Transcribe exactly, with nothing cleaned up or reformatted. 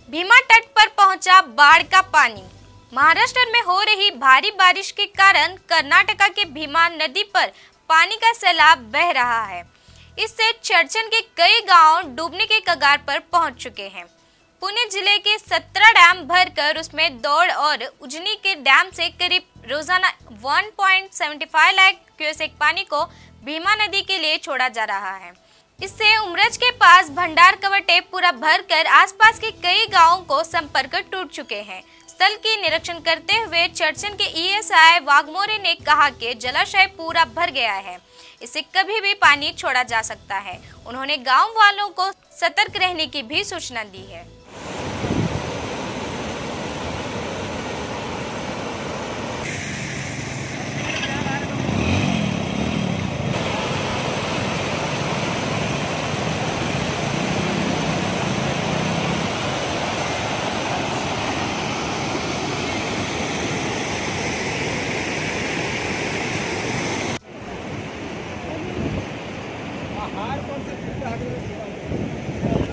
भीमा तट पर पहुंचा बाढ़ का पानी। महाराष्ट्र में हो रही भारी बारिश के कारण कर्नाटका के भीमा नदी पर पानी का सैलाब बह रहा है। इससे चर्चन के कई गांव डूबने के कगार पर पहुंच चुके हैं। पुणे जिले के सत्रह डैम भरकर उसमें दौड़ और उजनी के डैम से करीब रोजाना एक पॉइंट सात पाँच लाख क्यूसेक पानी को भीमा नदी के लिए छोड़ा जा रहा है। इससे उमरज के पास भंडार कवटे पूरा भरकर आसपास के कई गांवों को संपर्क टूट चुके हैं। स्थल की निरीक्षण करते हुए चर्चन के ईएसआई वाघमोरे ने कहा कि जलाशय पूरा भर गया है, इससे कभी भी पानी छोड़ा जा सकता है। उन्होंने गांव वालों को सतर्क रहने की भी सूचना दी है। आहार कौन सा